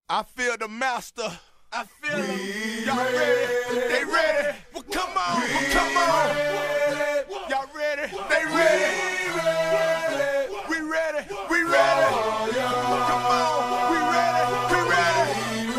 I feel the master. I feel him. Y'all ready? They ready? Well, come on. Well, come on. Y'all ready? They ready? We ready? We ready? Come on. We ready? We ready?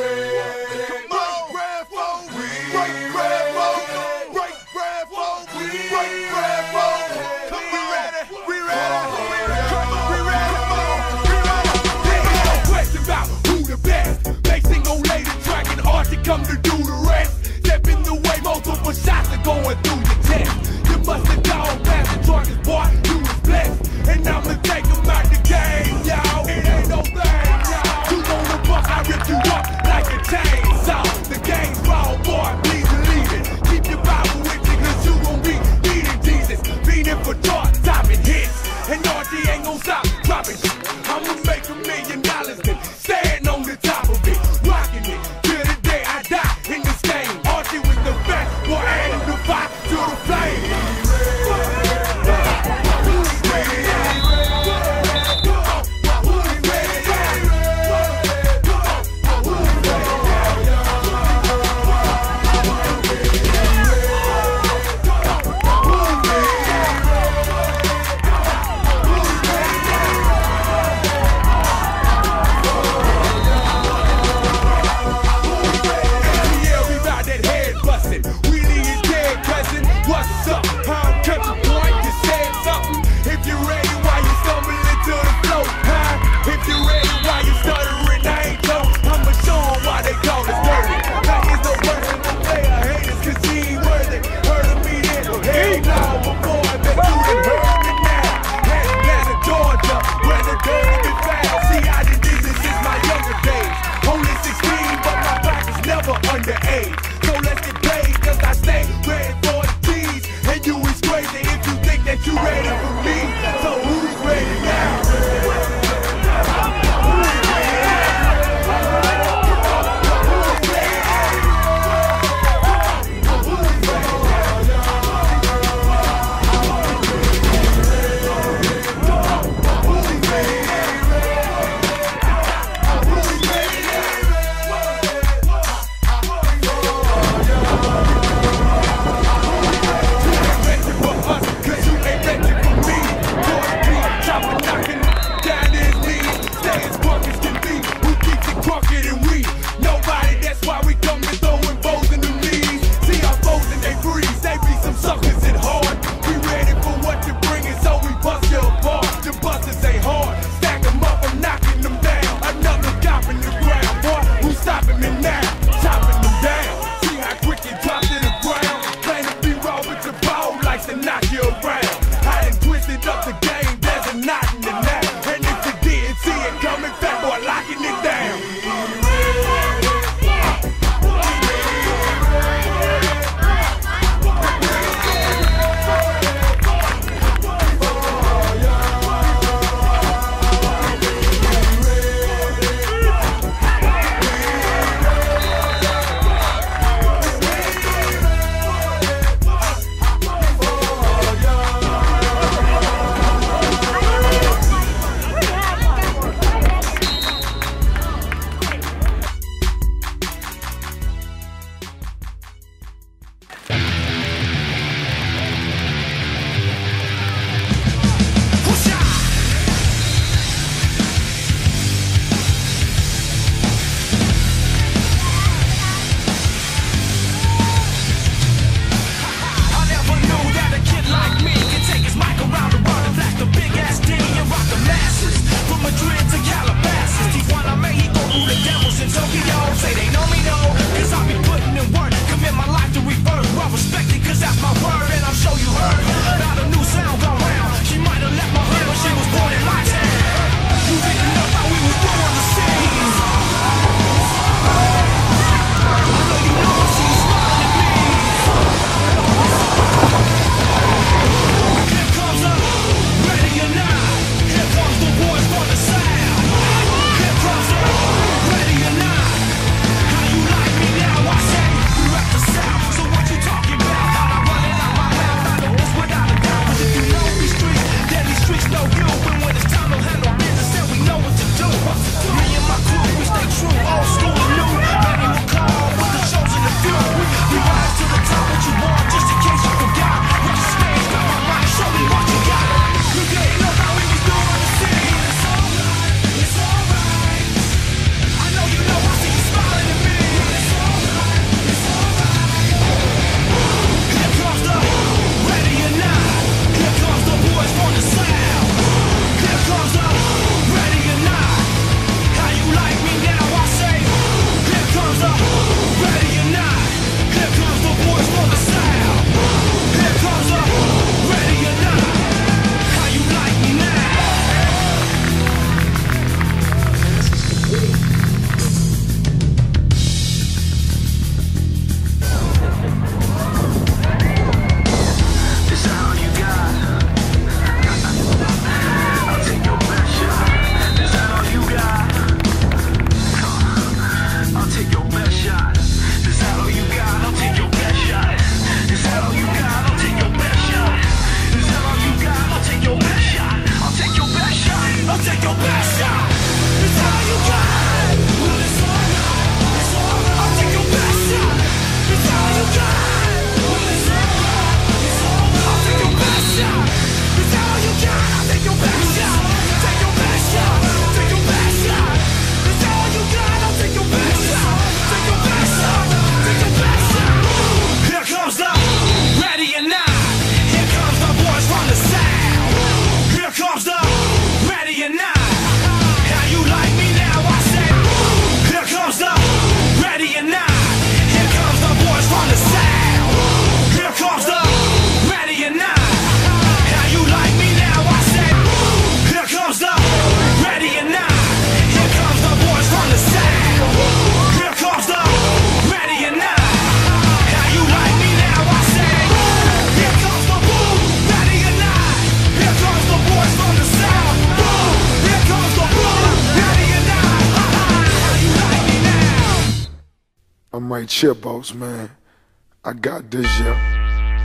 Come on. Grab phone. Break grab phone. Break grab phone. Break grab phone. Come we ready? We ready? Come on. We ready? Come on. We ready? There ain't no question about who the best. They sing on later track and art to come to do the rest. Step in the way, multiple shots are going through your chest. You must have gone past the charges, boy, you was blessed. And I'ma take them out the game, y'all. It ain't no thing, y'all. You know the bus, I rip you up like a chainsaw. The game's raw, boy, please believe it. Keep your Bible with you, cause you gon' be needing Jesus. Feeding for chart-topping hits. And RT ain't gon' stop dropping shit. I'ma make $1 million, then stand on the top of it. Rocking it till the day I die in this game. RT with the best, boy, adding the fire to the flame. Here comes the boys for the sound. Here comes the ready or not. I'm right here, boss man. I got this, yeah.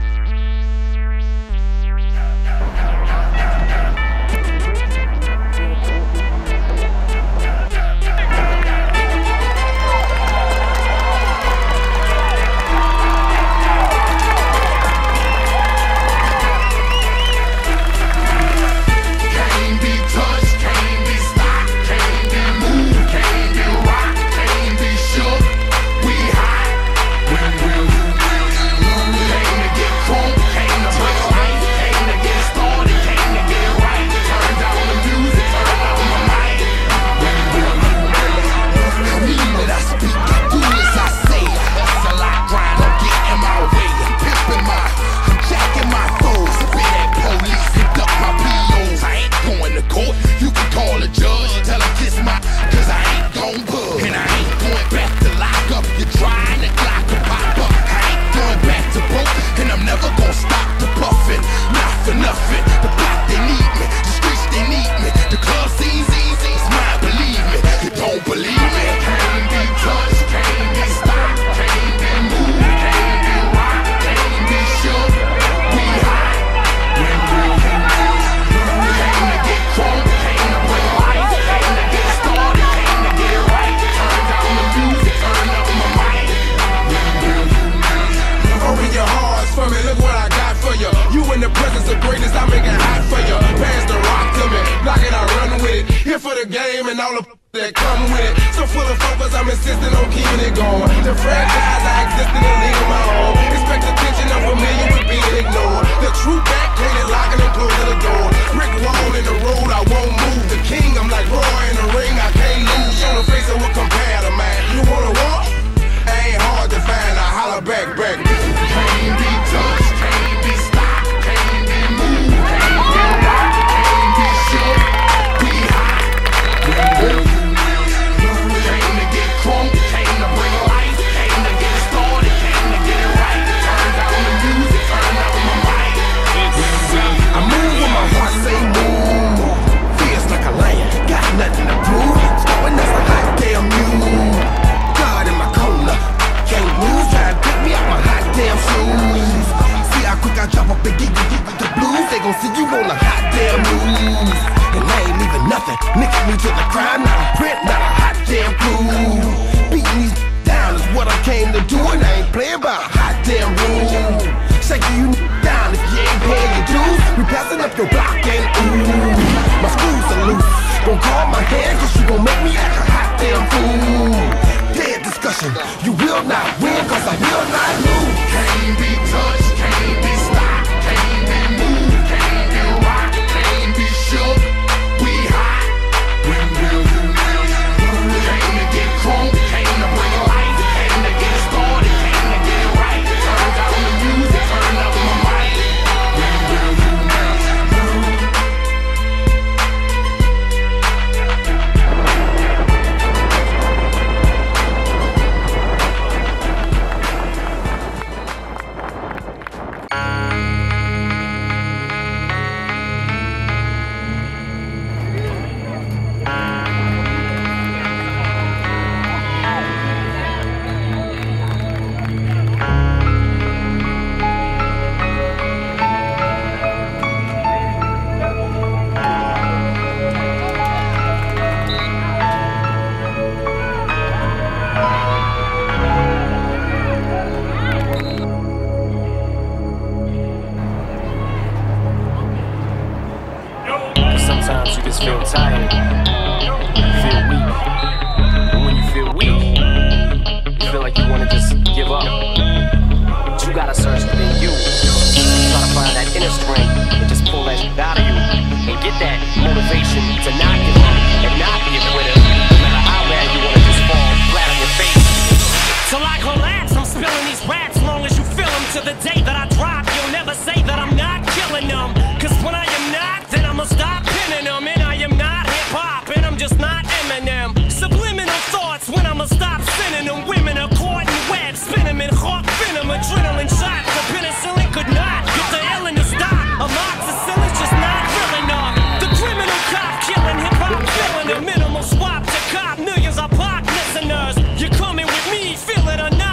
Adrenaline shot, the penicillin could not get the ill in the stop. Amoxicillin's just not real enough. The criminal cop killing hip-hop, feeling a minimal swap to cop. Millions of pop listeners. You're coming with me, feel it or not.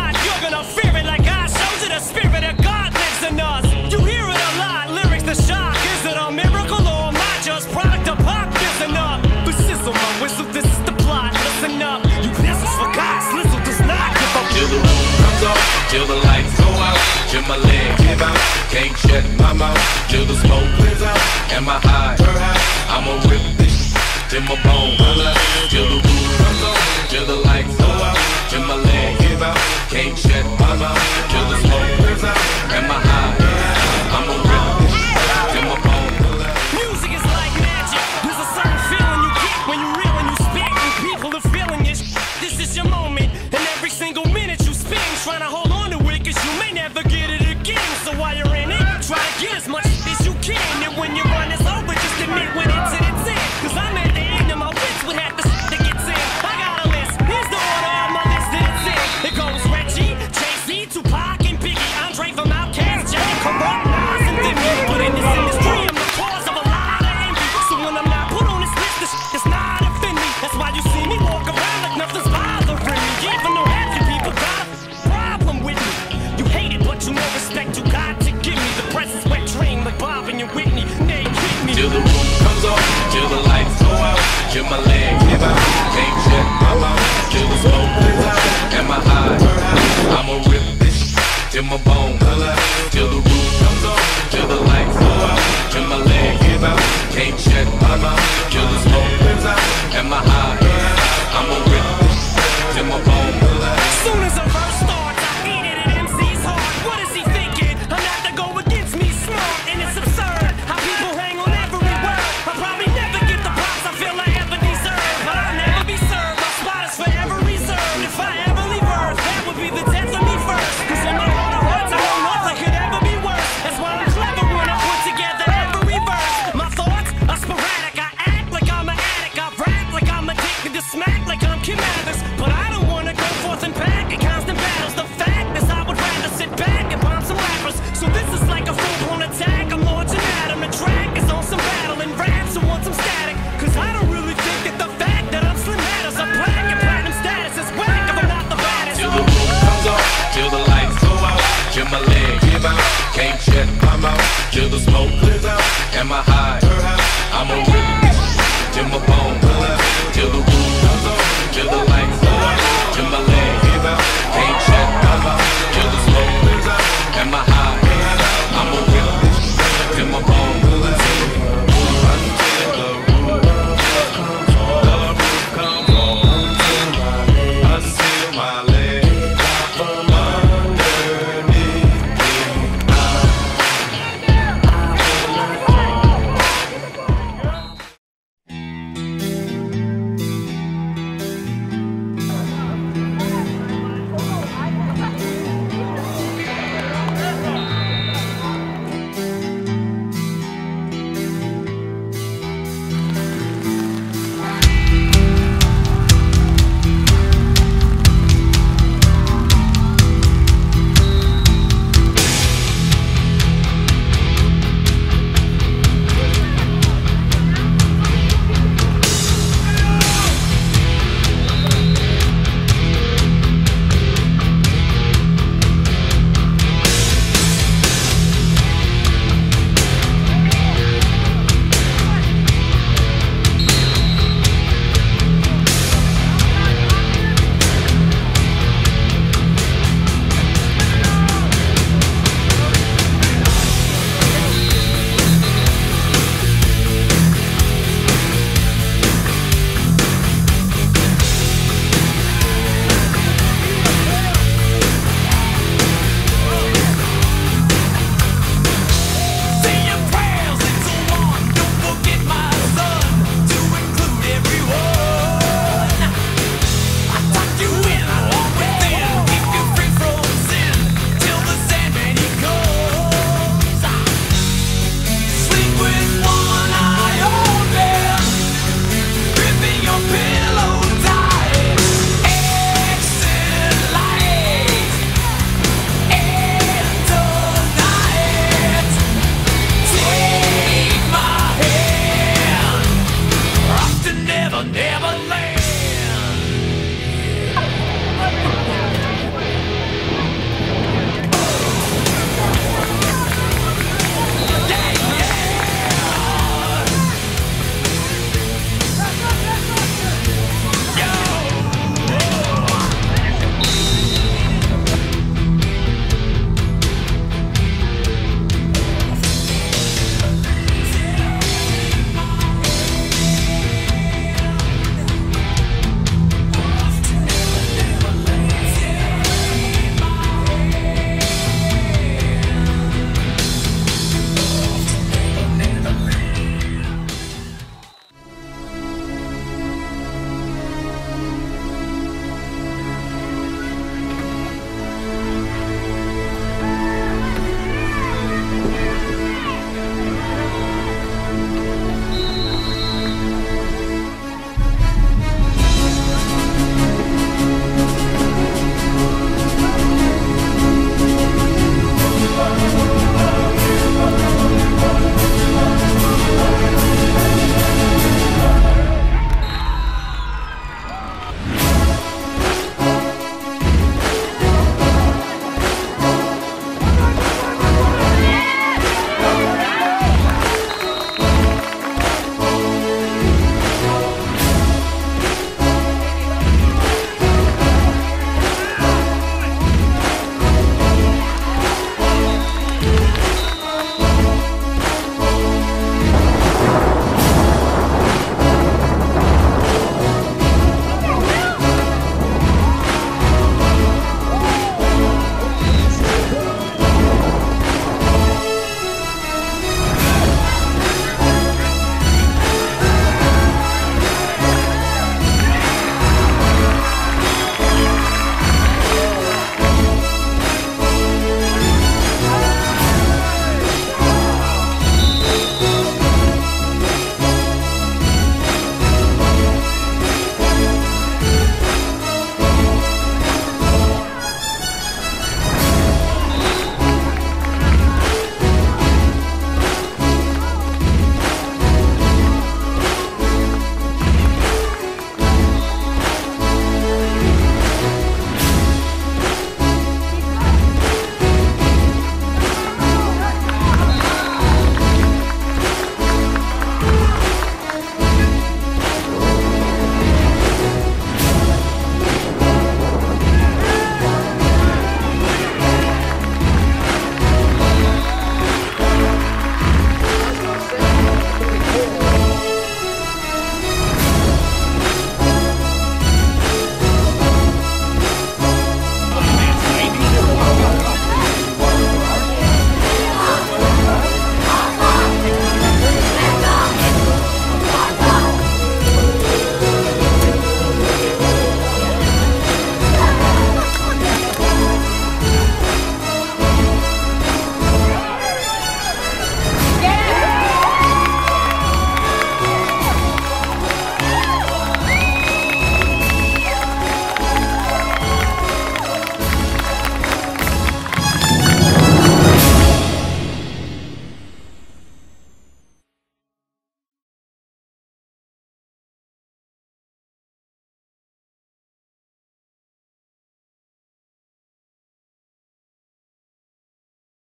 till the lights go out, till my legs give out. Can't shut my mouth till the smoke clears out. Am I high? I'ma rip this till my bone till the roof comes on, till the lights go out, till my legs give out. Can't shut my mouth till the smoke clears out. Am I high? I'ma rip this till my bone. Music is like magic. There's a certain feeling you get when you reel and you spit, and people are feeling this. This is your moment, and every single minute you spend trying to hold on to it, 'cause you may never get it again. So while you're in it, try to get as much as you can. And when your run is over, just admit when it's in its end. 'Cause I'm at the end of my wits with half the shit that gets in. I got a list, here's the order of my list that it's in. It goes Reggie, Jay-Z, Tupac, and Biggie, Andre from Outkast, Jay, Corrupt, Nas, and Diddy. But in this industry, I'm the cause of a lot of envy. So when I'm not put on this list, this shit does not offend me. That's why you see me walk around like nothing's bothering me. Even though half you people got a problem with me. You hate it, but you know respect you got to give me. The press is wet dream like Bob and your Whitney. They kick me. Till the roof comes off, till the lights go out, till my legs give out. Can't shut my mouth till the smoke clears out. Am I high? I'ma rip this till my bone till the roof comes off, till the lights go out, till my legs give out. Can't shut my mouth till the smoke clears out. Am I high? I'ma rip this till my bone. Soon as a verse starts, I eat it at MC's heart. What is he thinking? I'm not to go against me smart, and it's absurd how people hang on every word. I'll probably never get the props I feel I ever deserve, but I'll never be served. My spot is forever reserved. If I ever leave Earth, that would be the death of me first. 'Cause in my heart of hearts, I know nothing could ever be worse. That's why I'm clever when I put together every verse. My thoughts are sporadic. I act like I'm an addict. I rap like I'm addicted to smack like I'm Kim Mathers. But I don't wanna go forth and back in constant battles. The fact is I would rather sit back and bomb some rappers. So this is like a full-blown attack. I'm launching at 'em. The track is on some battle and raps who want some static. 'Cause I don't really think that the fact that I'm slim matters. A black and platinum status is whack if I'm not the baddest. Till the roof comes off, till the lights go out, till my legs give out. Can't shut my mouth till the smoke clears out. Am I high? I'ma